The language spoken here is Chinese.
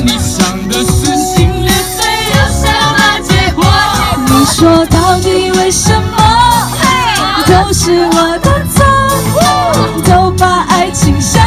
你想的是心里最有什么结果？ 你说到底为什么都是我的错？都把爱情想